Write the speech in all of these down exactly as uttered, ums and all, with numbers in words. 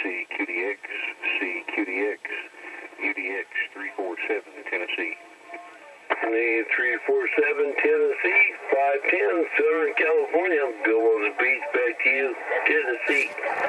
C, Q D X, C, Q D X, U D X three four seven, Tennessee. The three four seven, Tennessee, five ten, Southern California. Bill on the beach, back to you, Tennessee.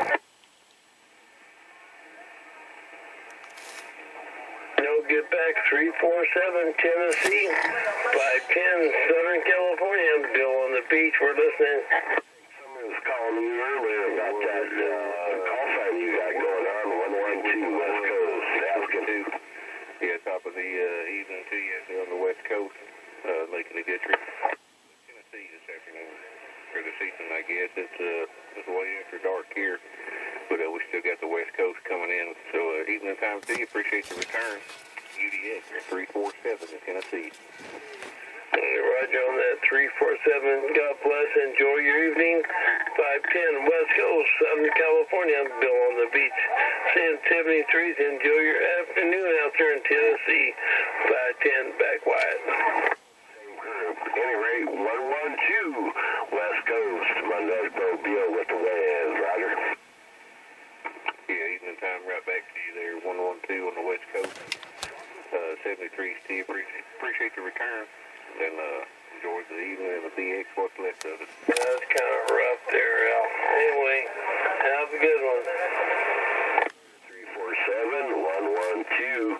No, get back, three four seven, Tennessee, five ten, Southern California. Bill on the beach, we're listening. Someone was calling me earlier about that uh, call sign you got going on, one one two West Coast, asking. Yeah, top of the uh, evening to you on the West Coast, uh, making a good trip. Tennessee this afternoon, or this evening, I guess. It's, uh, it's way after dark here, but uh, we still got the West Coast coming in. So, uh, evening time to you. Appreciate the return. U D X three four seven in Tennessee. Roger on that, three four seven. God bless. Enjoy your evening. five ten, West Coast, Southern California. Bill on the beach. Saying seventy-threes. Enjoy your afternoon out there in Tennessee. five ten, back wide. Any rate, one one two West Coast. Monday, Bo Bill with the wind. Roger. Yeah, evening time right back to you there. one one two on the West Coast. Uh, seventy-threes to you. Appreciate, appreciate the return. And uh, enjoy the evening and the B X, what's left of it. That's kind of rough there, Al. Anyway, have a good one. three four seven, one one two.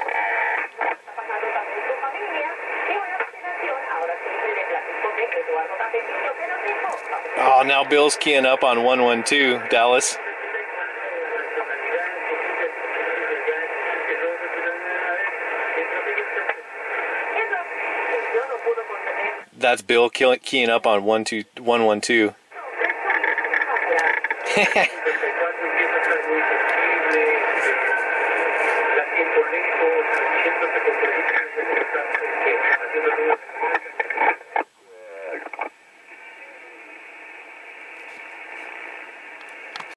Oh, now Bill's keying up on one one two, Dallas. That's Bill keying up on one two one one two.